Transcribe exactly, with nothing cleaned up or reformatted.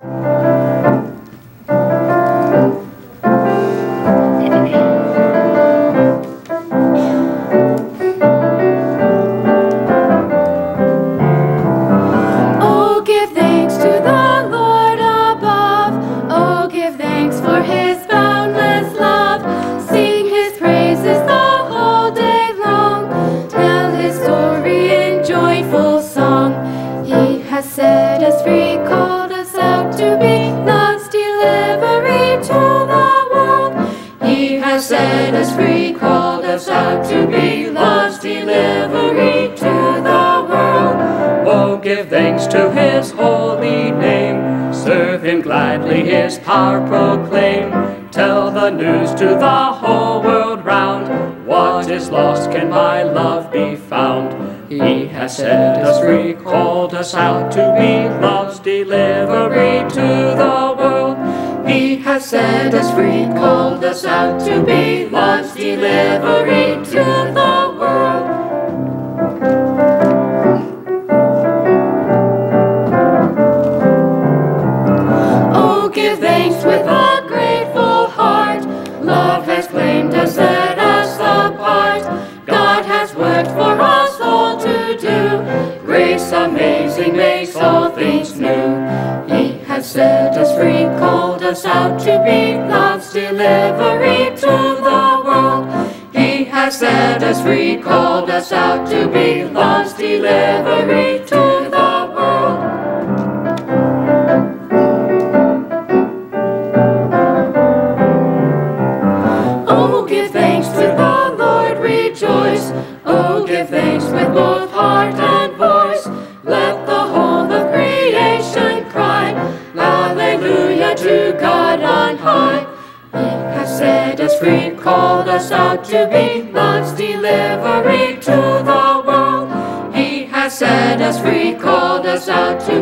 Oh, give thanks to the Lord above. Oh, give thanks for his boundless love. Sing his praises the whole day long. Tell his story in joyful song. He has set us free, called us out to be love's delivery to the world. He has set us free, called us out to be love's delivery to the world. Oh, give thanks to his holy name. Serve him gladly, his power proclaim. Tell the news to the whole world round. What is lost can by love be found. He has set us free, called us out to be love's delivery to the world. He has set us free, called us out to be love's delivery to the world. Oh, give thanks with a grateful heart. Love has claimed us, set us apart. God has worked for us all to do. Grace amazing makes all things new. He has set us free, called us out to be love's delivery to the world. He has set us free, called us out to be love's delivery to the world. Oh, give thanks to the Lord, rejoice. Oh, give thanks with both heart and voice. Let the whole of creation cry, hallelujah to God on high. He has set us free, called us out to be love's delivery to the world. He has set us free, called us out to